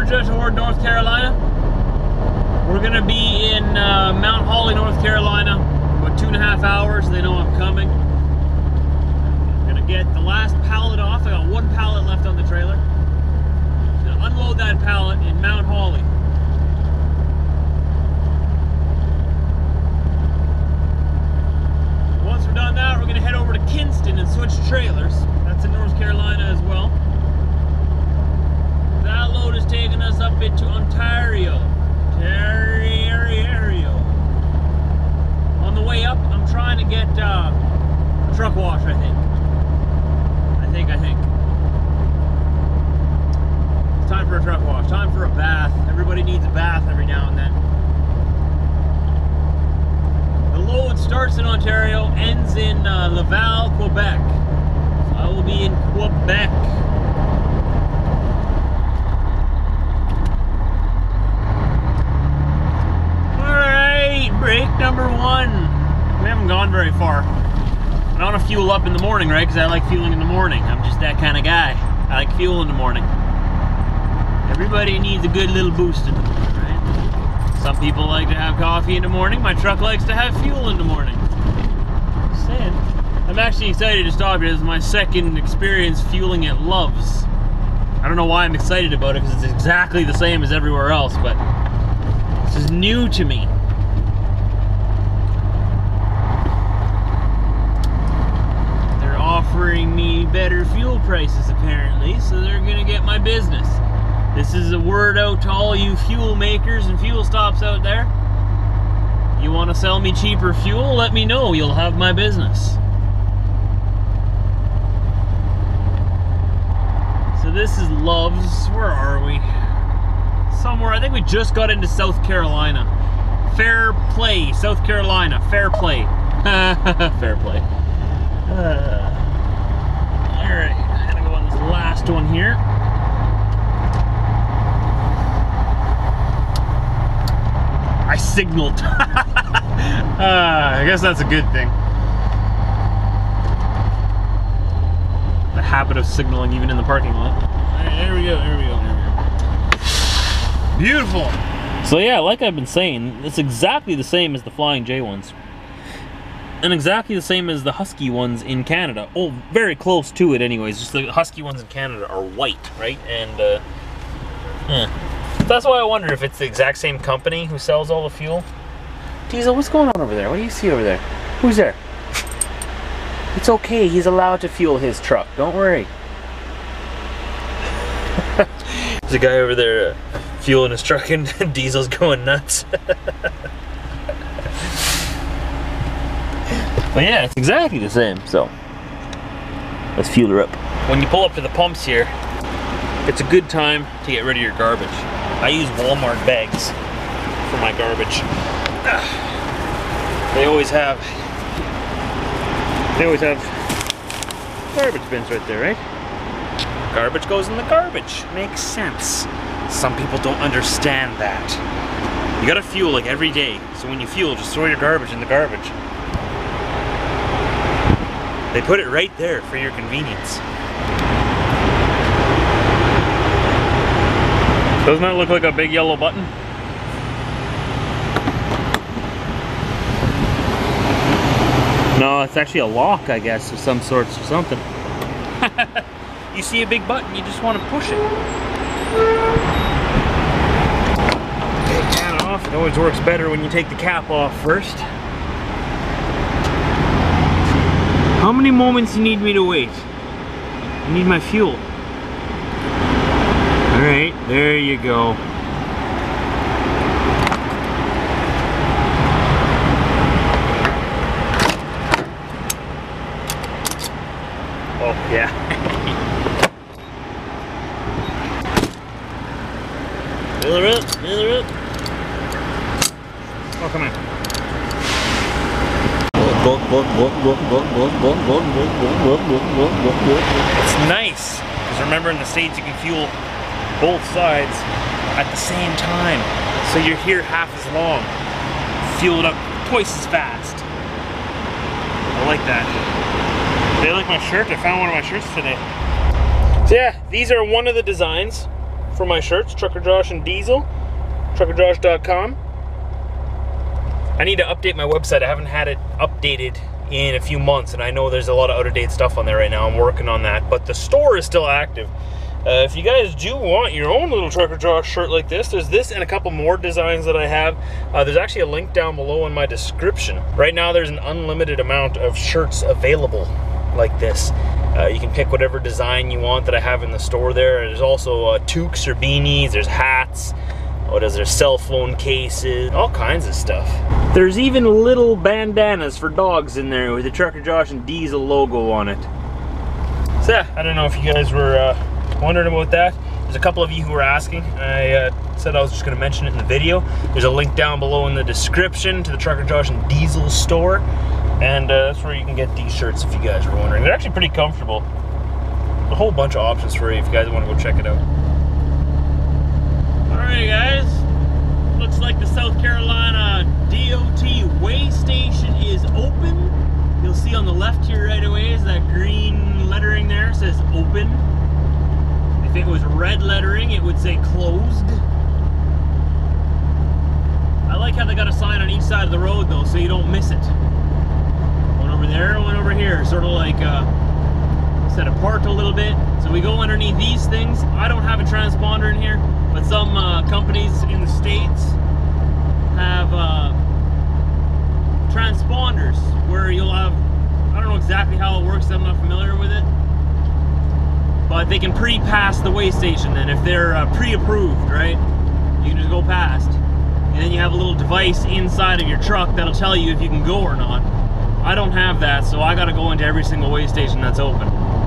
Georgia toward North Carolina. We're gonna be in Mount Holly, North Carolina, about 2.5 hours. They know I'm coming. I'm gonna get the last pallet off. I got 1 pallet left on the trailer. I'm gonna unload that pallet in Mount Holly. Once we're done that, we're gonna head over to Kinston and switch trailers. That's in North Carolina as well. That load is taking us up into Ontario. On the way up, I'm trying to get a truck wash, I think. I think. It's time for a truck wash. Time for a bath. Everybody needs a bath every now and then. The load starts in Ontario, ends in Laval, Quebec. So I will be in Quebec. Break number 1. We haven't gone very far. I don't want to fuel up in the morning, right? Because I like fueling in the morning. I'm just that kind of guy. I like fuel in the morning. Everybody needs a good little boost in the morning, right? Some people like to have coffee in the morning. My truck likes to have fuel in the morning. Just saying. I'm actually excited to stop here. This is my second experience fueling at Love's. I don't know why I'm excited about it, because it's exactly the same as everywhere else, but this is new to me. Offering me better fuel prices apparently, so they're gonna get my business. This is a word out to all you fuel makers and fuel stops out there. You want to sell me cheaper fuel? Let me know, you'll have my business. So this is Love's. Where are we? Somewhere, I think we just got into South Carolina. Fair Play, South Carolina. Fair Play. Fair Play. Alright, I'm gonna go on this last one here. I signaled. I guess that's a good thing. The habit of signaling even in the parking lot. Alright, there we go, there we go, there we go. Beautiful! So yeah, like I've been saying, it's exactly the same as the Flying J ones. And exactly the same as the Husky ones in Canada. Oh, very close to it anyways. Just the Husky ones in Canada are white, right? And that's why I wonder if it's the exact same company who sells all the fuel. Diesel, what's going on over there? What do you see over there? Who's there? It's okay, he's allowed to fuel his truck. Don't worry. There's a guy over there fueling his truck and Diesel's going nuts. But yeah, it's exactly the same, so let's fuel her up. When you pull up to the pumps here, it's a good time to get rid of your garbage. I use Walmart bags for my garbage. They always have garbage bins right there, right? Garbage goes in the garbage. Makes sense. Some people don't understand that. You gotta fuel like every day, so when you fuel, just throw your garbage in the garbage. They put it right there for your convenience. Doesn't that look like a big yellow button? No, it's actually a lock, I guess, of some sorts or something. You see a big button, you just want to push it. Take that off. It always works better when you take the cap off first. How many moments you need me to wait? I need my fuel. Alright, there you go. Oh, yeah. Fill her up, fill her up. Oh, come on. It's nice, because remember in the States you can fuel both sides at the same time. So you're here half as long. Fuel it up twice as fast. I like that. They like my shirt. I found one of my shirts today. So yeah, these are one of the designs for my shirts, Trucker Josh and Diesel, truckerjosh.com. I need to update my website. I haven't had it updated in a few months, and I know there's a lot of out-of-date stuff on there right now. I'm working on that, but the store is still active. If you guys do want your own little Trucker Josh shirt like this, there's this and a couple more designs that I have. There's actually a link down below in my description. Right now there's an unlimited amount of shirts available like this. You can pick whatever design you want that I have in the store there. There's also toques or beanies, there's hats, what is there, cell phone cases, all kinds of stuff. There's even little bandanas for dogs in there with the Trucker Josh and Diesel logo on it. So yeah, I don't know if you guys were wondering about that. There's a couple of you who were asking. I said I was just going to mention it in the video. There's a link down below in the description to the Trucker Josh and Diesel store, and that's where you can get these shirts if you guys are wondering. They're actually pretty comfortable. A whole bunch of options for you if you guys want to go check it out. Alright guys, looks like the South Carolina DOT weigh station is open. You'll see on the left here right away is that green lettering there. It says open. If it was red lettering, it would say closed. I like how they got a sign on each side of the road though, so you don't miss it. One over there, one over here, sort of like set apart a little bit. So we go underneath these things. I don't have a transponder in here, but some companies in the States have transponders where you'll have, I don't know exactly how it works, I'm not familiar with it, but they can pre-pass the weigh station then. If they're pre-approved, right, you can just go past, and then you have a little device inside of your truck that'll tell you if you can go or not. I don't have that, so I gotta go into every single weigh station that's open.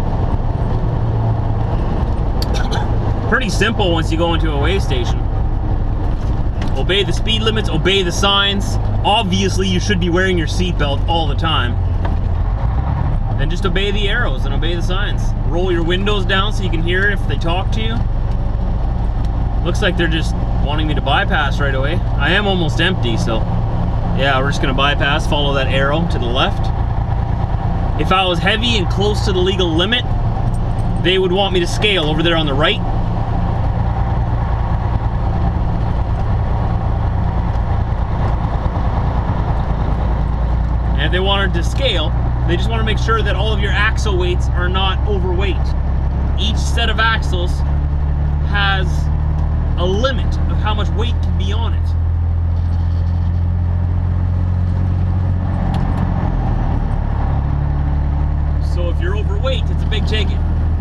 Pretty simple once you go into a weigh station. Obey the speed limits, obey the signs. Obviously you should be wearing your seatbelt all the time. And just obey the arrows and obey the signs. Roll your windows down so you can hear if they talk to you. Looks like they're just wanting me to bypass right away. I am almost empty, so yeah, we're just gonna bypass, follow that arrow to the left. If I was heavy and close to the legal limit, they would want me to scale over there on the right. And if they wanted to scale, they just want to make sure that all of your axle weights are not overweight. Each set of axles has a limit of how much weight can be on it. So if you're overweight, it's a big ticket.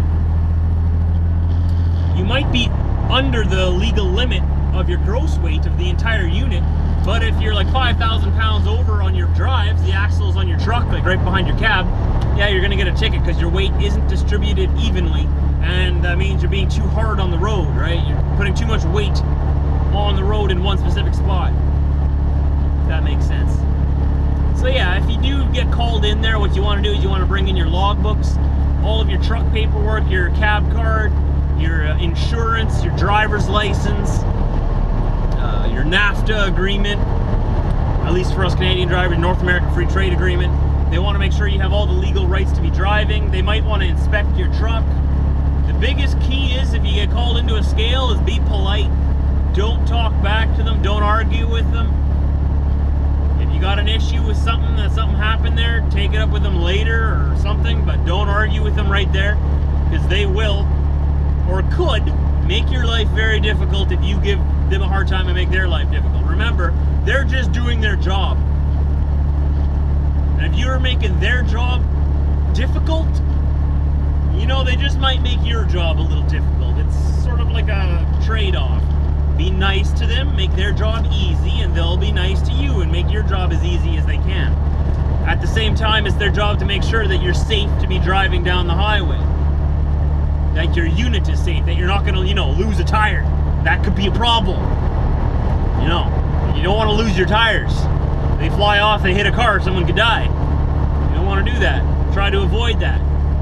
You might be under the legal limit of your gross weight of the entire unit, but if you're like 5,000 pounds over on your drives, the axles on your truck, like right behind your cab, yeah, you're gonna get a ticket because your weight isn't distributed evenly, and that means you're being too hard on the road, right? You're putting too much weight on the road in one specific spot. If that makes sense. So yeah, if you do get called in there, what you want to do is you want to bring in your logbooks, all of your truck paperwork, your cab card, your insurance, your driver's license, your NAFTA agreement, at least for us Canadian drivers, North American Free Trade Agreement. They want to make sure you have all the legal rights to be driving. They might want to inspect your truck. The biggest key is, if you get called into a scale, is be polite. Don't talk back to them, don't argue with them. If you got an issue with something, that something happened there, take it up with them later or something, but don't argue with them right there, because they will, or could, make your life very difficult if you give them a hard time and make their life difficult. Remember, they're just doing their job. And if you're making their job difficult, you know, they just might make your job a little difficult. It's sort of like a trade-off. Be nice to them, make their job easy, and they'll be nice to you and make your job as easy as they can. At the same time, it's their job to make sure that you're safe to be driving down the highway. That your unit is safe, that you're not gonna, you know, lose a tire. That could be a problem. You know, you don't want to lose your tires. They fly off, they hit a car, someone could die. You don't want to do that. Try to avoid that.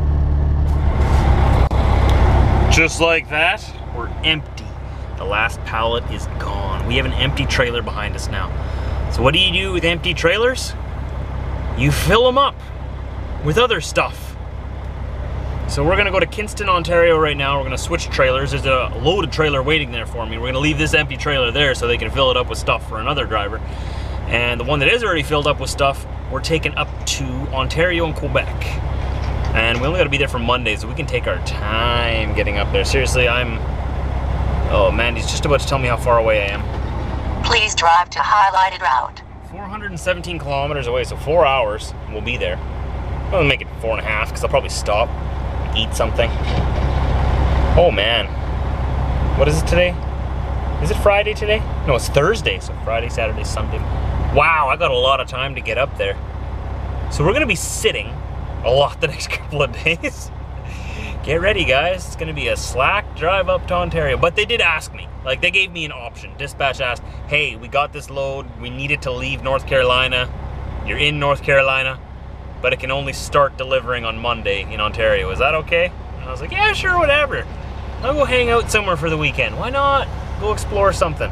Just like that, we're empty. The last pallet is gone. We have an empty trailer behind us now. So what do you do with empty trailers? You fill them up with other stuff. So we're gonna go to Kinston, Ontario right now. We're gonna switch trailers. There's a loaded trailer waiting there for me. We're gonna leave this empty trailer there so they can fill it up with stuff for another driver. And the one that is already filled up with stuff, we're taking up to Ontario and Quebec. And we only gotta be there for Monday, so we can take our time getting up there. Seriously, oh man, he's just about to tell me how far away I am. Please drive to highlighted route. 417 kilometers away, so 4 hours, and we'll be there. I'll make it 4.5, because I'll probably stop, eat something. Oh man. What is it today? Is it Friday today? No, it's Thursday, so Friday, Saturday, Sunday. Wow, I got a lot of time to get up there. So we're gonna be sitting a lot the next couple of days. Get ready, guys. It's gonna be a slack drive up to Ontario. But they did ask me, like they gave me an option. Dispatch asked, hey, we got this load. We needed to leave North Carolina. You're in North Carolina, but it can only start delivering on Monday in Ontario. Is that okay? And I was like, yeah, sure, whatever. I'll go hang out somewhere for the weekend. Why not? Go explore something.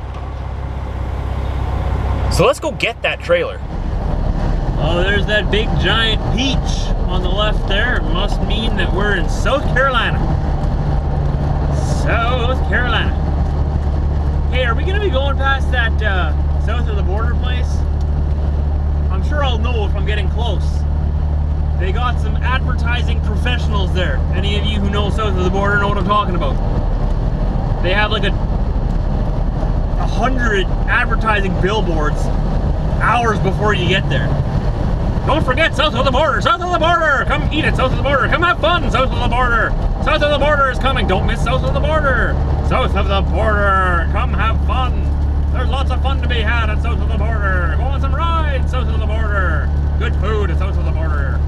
So let's go get that trailer. Oh, there's that big giant peach on the left there. It must mean that we're in South Carolina. South Carolina. Hey, are we gonna be going past that south of the border place? I'm sure I'll know if I'm getting close. They got some advertising professionals there. Any of you who know south of the border know what I'm talking about. They have like 100 advertising billboards hours before you get there. Don't forget south of the border, south of the border. Come eat it, south of the border. Come have fun, south of the border. South of the border is coming. Don't miss south of the border. South of the border, come have fun. There's lots of fun to be had at south of the border. Go on some rides south of the border. Good food at south of the border.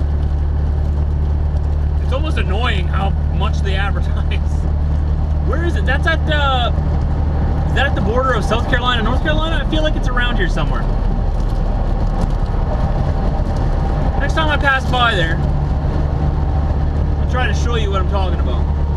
It's almost annoying how much they advertise. Where is it? That's at is that at the border of South Carolina, North Carolina? I feel like it's around here somewhere. Next time I pass by there, I'll try to show you what I'm talking about.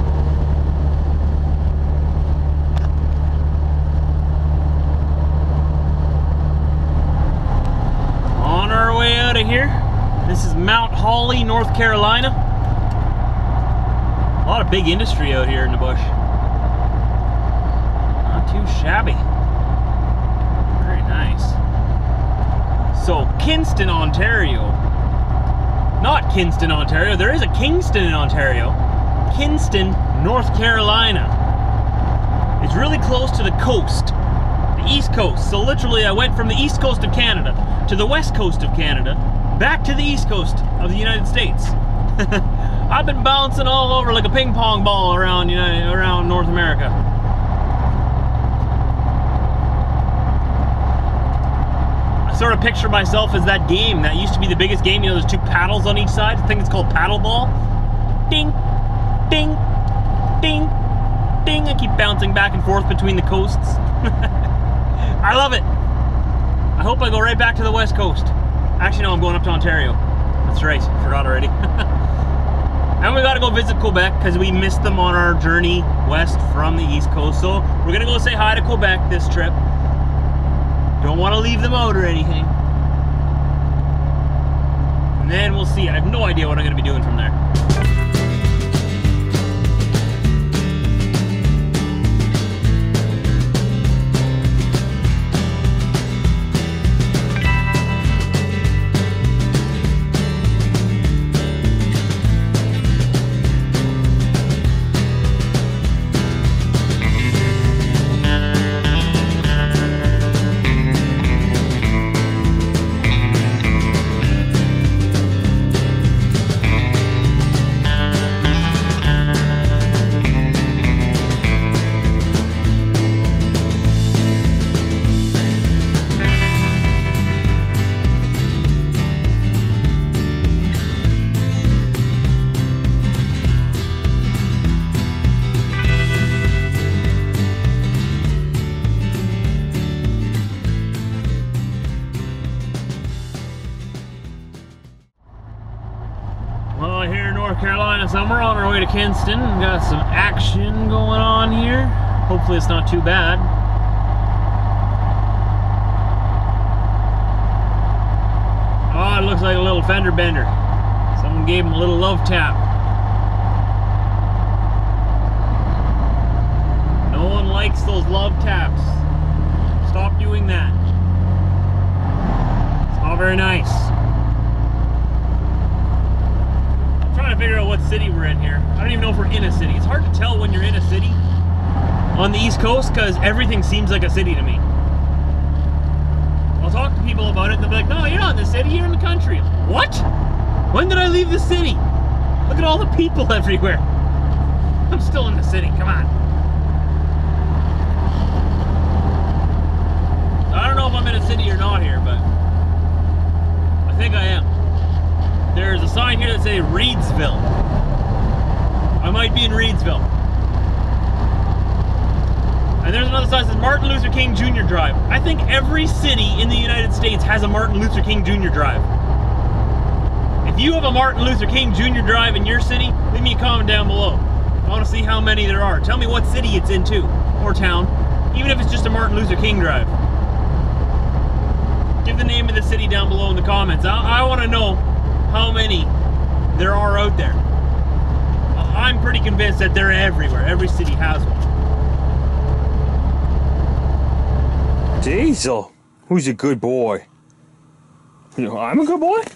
On our way out of here, this is Mount Holly, North Carolina. A lot of big industry out here in the bush. Not too shabby. Very nice. So, Kinston, Ontario. Not Kinston, Ontario. There is a Kingston in Ontario. Kinston, North Carolina. It's really close to the coast, the East Coast. So literally I went from the East Coast of Canada to the West Coast of Canada, back to the East Coast of the United States. I've been bouncing all over like a ping pong ball around North America. Sort of picture myself as that game that used to be the biggest game. You know, there's two paddles on each side. I think it's called paddle ball. Ding, ding, ding, ding. I keep bouncing back and forth between the coasts. I love it. I hope I go right back to the West Coast. Actually, no, I'm going up to Ontario. That's right, forgot already. And we gotta go visit Quebec because we missed them on our journey west from the East Coast. So we're gonna go say hi to Quebec this trip. Don't want to leave them out or anything. And then we'll see. I have no idea what I'm going to be doing from there. Well, here in North Carolina somewhere, on our way to Kinston. We've got some action going on here. Hopefully it's not too bad. Oh, it looks like a little fender bender. Someone gave him a little love tap. love taps. Stop doing that. It's not very nice. I'm trying to figure out what city we're in here. I don't even know if we're in a city. It's hard to tell when you're in a city on the East Coast because everything seems like a city to me. I'll talk to people about it and they'll be like, no, you're not in the city, you're in the country. What? When did I leave the city? Look at all the people everywhere. I'm still in the city, come on. I don't know if I'm in a city or not here, but I think I am. There's a sign here that says Reedsville. I might be in Reedsville. And there's another sign that says Martin Luther King Jr. Drive. I think every city in the United States has a Martin Luther King Jr. Drive. If you have a Martin Luther King Jr. Drive in your city, leave me a comment down below. I want to see how many there are. Tell me what city it's in too, or town, even if it's just a Martin Luther King Drive. Give the name of the city down below in the comments. I want to know how many there are out there. I'm pretty convinced that they're everywhere. Every city has one. Diesel, who's a good boy? You know, I'm a good boy?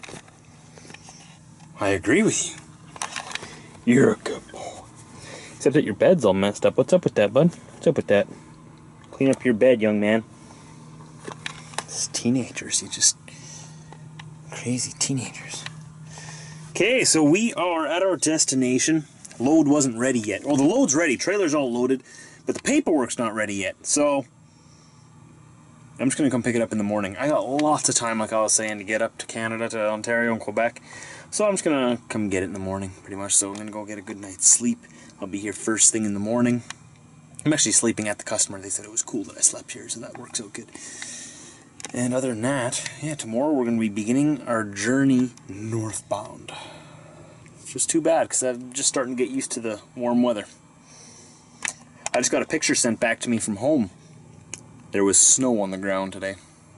I agree with you. You're a good boy. Except that your bed's all messed up. What's up with that, bud? What's up with that? Clean up your bed, young man. It's teenagers, you just... crazy teenagers. Okay, so we are at our destination. Load wasn't ready yet. Well, the load's ready. Trailer's all loaded. But the paperwork's not ready yet. So... I'm just going to come pick it up in the morning. I got lots of time, like I was saying, to get up to Canada, to Ontario and Quebec. So I'm just going to come get it in the morning, pretty much. So I'm going to go get a good night's sleep. I'll be here first thing in the morning. I'm actually sleeping at the customer. They said it was cool that I slept here, so that works out good. And other than that, yeah, tomorrow we're going to be beginning our journey northbound. It's just too bad, because I'm just starting to get used to the warm weather. I just got a picture sent back to me from home. There was snow on the ground today.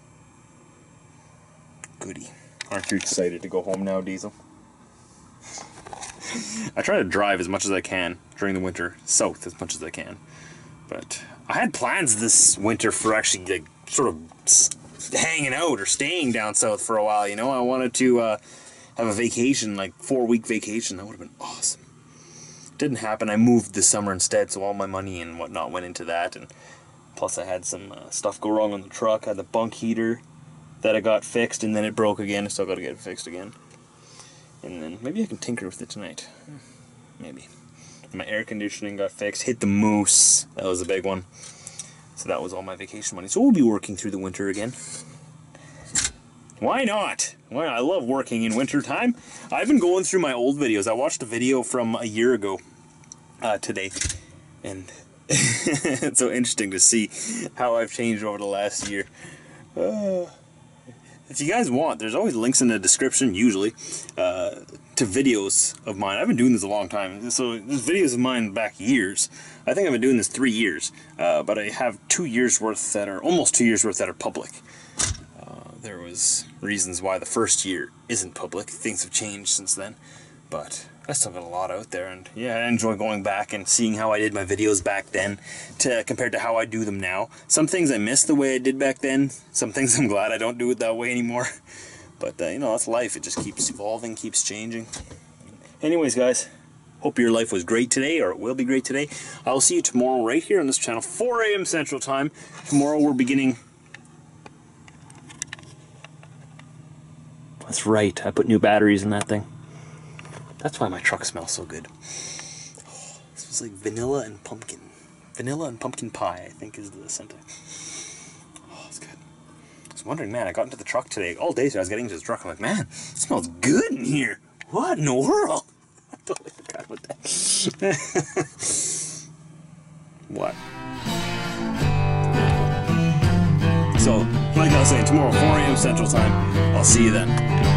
Goody. Aren't you excited to go home now, Diesel? I try to drive as much as I can during the winter, south as much as I can. But I had plans this winter for actually like, sort of hanging out or staying down south for a while, you know? I wanted to have a vacation, like 4-week vacation. That would have been awesome. Didn't happen. I moved this summer instead, so all my money and whatnot went into that. And plus I had some stuff go wrong on the truck. I had the bunk heater that I got fixed, and then it broke again. I still got to get it fixed again. And then maybe I can tinker with it tonight. Maybe. My air conditioning got fixed. Hit the moose. That was a big one. So that was all my vacation money. So we'll be working through the winter again. Why not? Well, I love working in winter time. I've been going through my old videos. I watched a video from a year ago today. And it's so interesting to see how I've changed over the last year. If you guys want, there's always links in the description, usually, to videos of mine. I've been doing this a long time, so there's videos of mine back years. I think I've been doing this 3 years, but I have 2 years worth that are, almost 2 years worth that are public. There was reasons why the first year isn't public. Things have changed since then, but I still got a lot out there, and yeah, I enjoy going back and seeing how I did my videos back then compared to how I do them now. Some things I miss the way I did back then. Some things I'm glad I don't do it that way anymore. But, you know, that's life. It just keeps evolving, keeps changing. Anyways, guys, hope your life was great today, or it will be great today. I'll see you tomorrow right here on this channel, 4 a.m. Central Time. Tomorrow we're beginning... That's right, I put new batteries in that thing. That's why my truck smells so good. Oh, it smells like vanilla and pumpkin. Vanilla and pumpkin pie, I think, is the scent. Oh, it's good. I was wondering, man, I got into the truck today. All day, so I was getting into the truck. I'm like, man, it smells good in here. What in the world? I totally forgot about that. What? So, like I was saying, tomorrow, 4 a.m. Central Time. I'll see you then.